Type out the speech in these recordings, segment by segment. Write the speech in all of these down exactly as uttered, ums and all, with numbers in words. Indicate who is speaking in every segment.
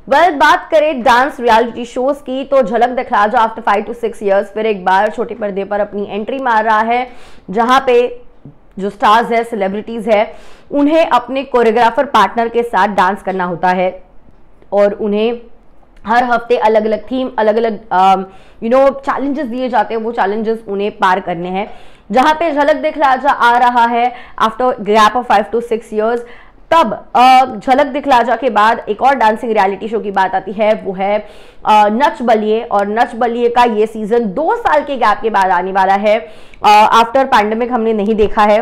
Speaker 1: Well well, बात करें dance reality shows की तो झलक दिखला जो after five to six years फिर एक बार छोटे पर्दे पर अपनी एंट्री मार रहा है, जहां पे जो स्टार्स है, सेलिब्रिटीज है, उन्हें अपने कोरियोग्राफर पार्टनर के साथ डांस करना होता है और उन्हें हर हफ्ते अलग अलग थीम, अलग अलग यू नो चैलेंजेस दिए जाते हैं। वो चैलेंजेस उन्हें पार करने हैं, जहां पे झलक दिखला जा आ रहा है after gap of five to six years. तब झलक दिखला जा के बाद एक और डांसिंग रियलिटी शो की बात आती है, वो है नच बलिए। और नच बलिए का ये सीजन दो साल के गैप के बाद आने वाला है। आफ्टर पैंडेमिक हमने नहीं देखा है।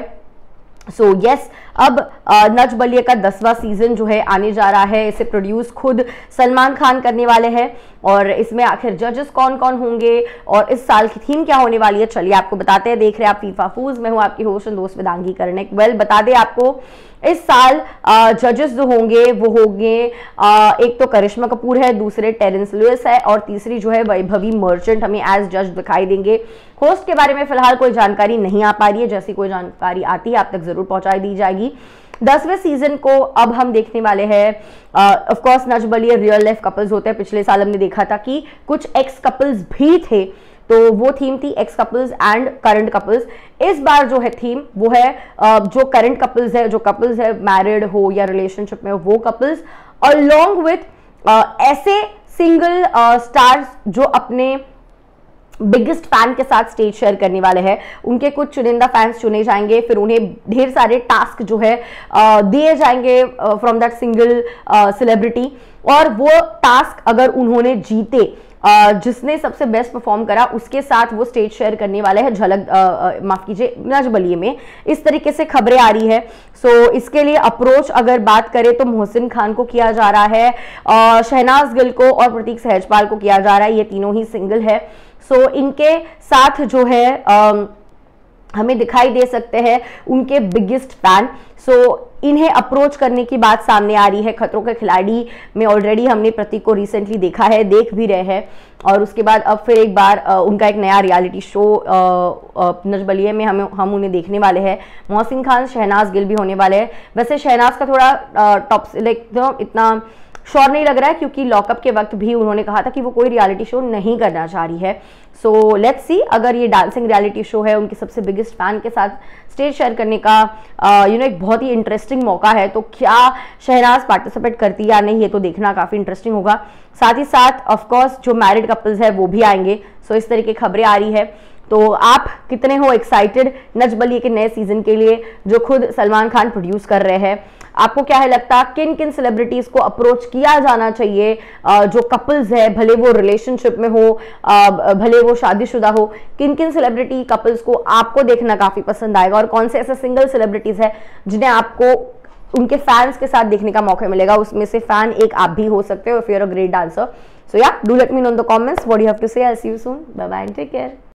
Speaker 1: सो so, यस yes, अब नच बलिए का दसवां सीजन जो है आने जा रहा है। इसे प्रोड्यूस खुद सलमान खान करने वाले हैं और इसमें आखिर जजेस कौन कौन होंगे और इस साल की थीम क्या होने वाली है, चलिए आपको बताते हैं। देख रहे हैं आप फीफा फूज, मैं हूं आपकी होस्ट दोस्त वेदांगी कर्णिक। वेल well, बता दें आपको इस साल जजेस जो होंगे वो होंगे एक तो करिश्मा कपूर है, दूसरे टेरेंस लुइस है और तीसरी जो है वैभवी मर्चेंट हमें एज जज दिखाई देंगे। होस्ट के बारे में फिलहाल कोई जानकारी नहीं आ पा रही है, जैसी कोई जानकारी आती है आप तक जरूर पहुंचाई दी जाएगी। दसवें सीजन को अब हम देखने वाले हैं। Of course Nach Baliye real life couples होते हैं। पिछले साल हमने देखा था कि कुछ एक्स कपल्स भी थे, तो वो थीम थी ex couples and current couples. इस बार जो है थीम वो है जो करंट कपल्स है, जो कपल्स है मैरिड हो या रिलेशनशिप में, वो कपल्स अलोंग विथ ऐसे सिंगल स्टार्स जो अपने बिगेस्ट फैन के साथ स्टेज शेयर करने वाले हैं। उनके कुछ चुनिंदा फैंस चुने जाएंगे, फिर उन्हें ढेर सारे टास्क जो है दिए जाएंगे फ्रॉम दैट सिंगल सेलिब्रिटी, और वो टास्क अगर उन्होंने जीते, Uh, जिसने सबसे बेस्ट परफॉर्म करा उसके साथ वो स्टेज शेयर करने वाले हैं झलक माफ कीजिए नच बलिए में। इस तरीके से खबरें आ रही है। सो so, इसके लिए अप्रोच अगर बात करें तो मोहसिन खान को किया जा रहा है, uh, शहनाज गिल को और प्रतीक सहजपाल को किया जा रहा है। ये तीनों ही सिंगल है। सो so, इनके साथ जो है uh, हमें दिखाई दे सकते हैं उनके बिगेस्ट फैन। सो so, इन्हें अप्रोच करने की बात सामने आ रही है। खतरों के खिलाड़ी में ऑलरेडी हमने प्रतीक को रिसेंटली देखा है, देख भी रहे हैं, और उसके बाद अब फिर एक बार आ, उनका एक नया रियलिटी शो नच बलिए में हम हम उन्हें देखने वाले हैं। मोहसिन खान, शहनाज गिल भी होने वाले हैं। वैसे शहनाज का थोड़ा टॉप लाइक इतना श्योर नहीं लग रहा है, क्योंकि लॉकअप के वक्त भी उन्होंने कहा था कि वो कोई रियलिटी शो नहीं करना चाह रही है। सो लेट्स सी, अगर ये डांसिंग रियलिटी शो है उनके सबसे बिगेस्ट फैन के साथ स्टेज शेयर करने का यू नो एक बहुत ही इंटरेस्टिंग मौका है, तो क्या शहनाज पार्टिसिपेट करती है या नहीं, ये तो देखना काफी इंटरेस्टिंग होगा। साथ ही साथ ऑफकोर्स जो मैरिड कपल्स है वो भी आएंगे। सो इस तरह की खबरें आ रही है। तो आप कितने हो एक्साइटेड नच बलिए के नए सीजन के लिए जो खुद सलमान खान प्रोड्यूस कर रहे हैं? आपको क्या है लगता, किन किन सेलिब्रिटीज को अप्रोच किया जाना चाहिए जो कपल्स है, भले वो रिलेशनशिप में हो, भले वो शादीशुदा हो, किन किन सेलिब्रिटी कपल्स को आपको देखना काफी पसंद आएगा, और कौन से ऐसे सिंगल सेलिब्रिटीज है जिन्हें आपको उनके फैंस के साथ देखने का मौका मिलेगा? उसमें से फैन एक आप भी हो सकते हो if you are a great dancer. So ya do let me know in the comments what you have to say. I see you soon, bye bye, take care.